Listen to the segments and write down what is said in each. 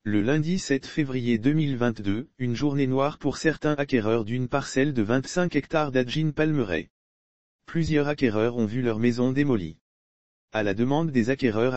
Le lundi 7 février 2022, une journée noire pour certains acquéreurs d'une parcelle de 25 hectares d'Adjin-Palmeraie. Plusieurs acquéreurs ont vu leur maison démolie. À la demande des acquéreurs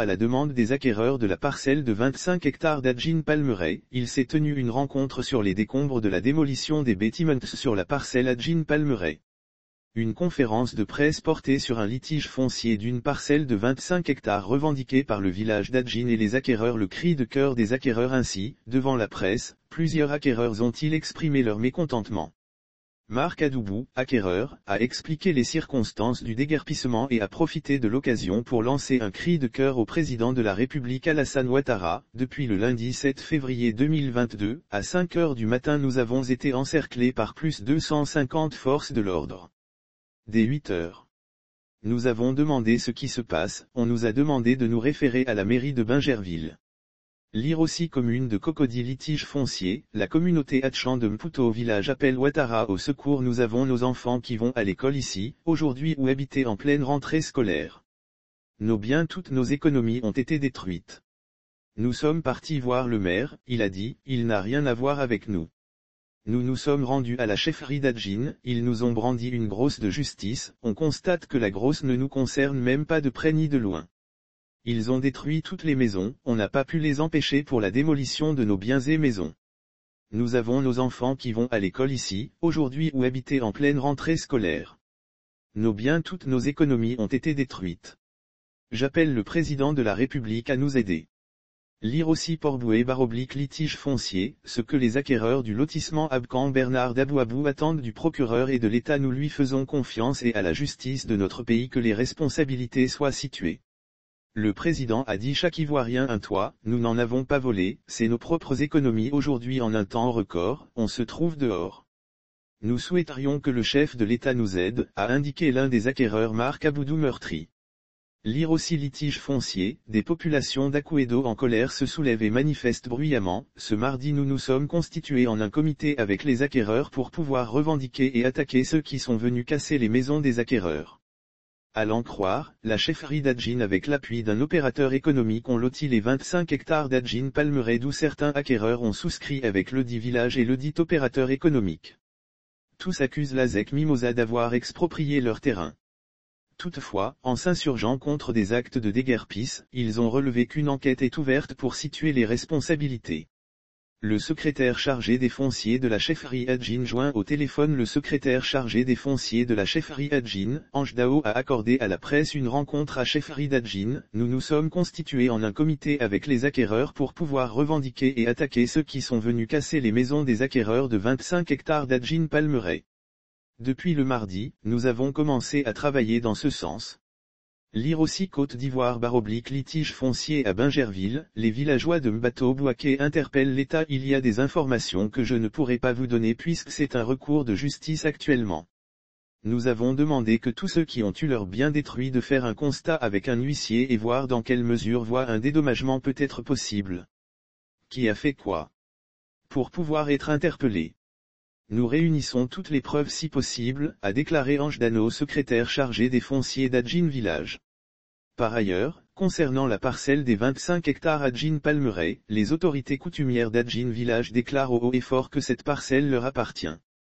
de la parcelle de 25 hectares d'Adjin-Palmeraie, il s'est tenu une rencontre sur les décombres de la démolition des bâtiments sur la parcelle Adjin-Palmeraie. Une conférence de presse portée sur un litige foncier d'une parcelle de 25 hectares revendiquée par le village d'Adjin et les acquéreurs. Le cri de cœur des acquéreurs ainsi, devant la presse, plusieurs acquéreurs ont-ils exprimé leur mécontentement. Marc Adoubou, acquéreur, a expliqué les circonstances du déguerpissement et a profité de l'occasion pour lancer un cri de cœur au président de la République Alassane Ouattara. Depuis le lundi 7 février 2022, à 5 heures du matin nous avons été encerclés par plus de 250 forces de l'ordre. Dès 8 heures. Nous avons demandé ce qui se passe, on nous a demandé de nous référer à la mairie de Bingerville. Lire aussi commune de Cocody litige foncier, la communauté Hatchan de Mputo au village appelle Ouattara au secours. Nous avons nos enfants qui vont à l'école ici, aujourd'hui ou habiter en pleine rentrée scolaire. Nos biens, toutes nos économies ont été détruites. Nous sommes partis voir le maire, il a dit, il n'a rien à voir avec nous. Nous nous sommes rendus à la chefferie d'Adjin, ils nous ont brandi une grosse de justice, on constate que la grosse ne nous concerne même pas de près ni de loin. Ils ont détruit toutes les maisons, on n'a pas pu les empêcher pour la démolition de nos biens et maisons. Nous avons nos enfants qui vont à l'école ici, aujourd'hui ou habiter en pleine rentrée scolaire. Nos biens, toutes nos économies ont été détruites. J'appelle le président de la République à nous aider. Lire aussi Port-Bouët / litige foncier, ce que les acquéreurs du lotissement Abkan Bernard d'Abouabou attendent du procureur et de l'État. Nous lui faisons confiance et à la justice de notre pays que les responsabilités soient situées. Le président a dit chaque Ivoirien un toit, nous n'en avons pas volé, c'est nos propres économies. Aujourd'hui en un temps record, on se trouve dehors. Nous souhaiterions que le chef de l'État nous aide, a indiqué l'un des acquéreurs Marc Aboudou meurtri. Lire aussi litige foncier, des populations d'Akouédo en colère se soulèvent et manifestent bruyamment. Ce mardi nous nous sommes constitués en un comité avec les acquéreurs pour pouvoir revendiquer et attaquer ceux qui sont venus casser les maisons des acquéreurs. À l'en croire, la chefferie d'Adjin avec l'appui d'un opérateur économique ont loti les 25 hectares d'Adjin-Palmeraie d'où certains acquéreurs ont souscrit avec le dit village et le dit opérateur économique. Tous accusent la ZEC Mimosa d'avoir exproprié leur terrain. Toutefois, en s'insurgeant contre des actes de déguerpisse, ils ont relevé qu'une enquête est ouverte pour situer les responsabilités. Le secrétaire chargé des fonciers de la chefferie Adjin joint au téléphone. Le secrétaire chargé des fonciers de la chefferie Adjin, Ange Dao, a accordé à la presse une rencontre à chefferie d'Adjin. Nous nous sommes constitués en un comité avec les acquéreurs pour pouvoir revendiquer et attaquer ceux qui sont venus casser les maisons des acquéreurs de 25 hectares d'Adjin-Palmeraie. Depuis le mardi, nous avons commencé à travailler dans ce sens. Lire aussi Côte d'Ivoire / litige foncier à Bingerville, les villageois de Mbato Bouaké interpellent l'État. Il y a des informations que je ne pourrai pas vous donner puisque c'est un recours de justice actuellement. Nous avons demandé que tous ceux qui ont eu leurs biens détruits de faire un constat avec un huissier et voir dans quelle mesure un dédommagement peut être possible. Qui a fait quoi? Pour pouvoir être interpellé. Nous réunissons toutes les preuves si possible, a déclaré Ange Dano, secrétaire chargé des fonciers d'Adjin Village. Par ailleurs, concernant la parcelle des 25 hectares Adjin-Palmeraie, les autorités coutumières d'Adjin Village déclarent au haut et fort que cette parcelle leur appartient.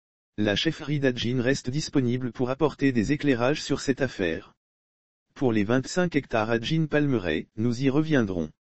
La chefferie d'Adjin reste disponible pour apporter des éclairages sur cette affaire. Pour les 25 hectares Adjin-Palmeraie, nous y reviendrons.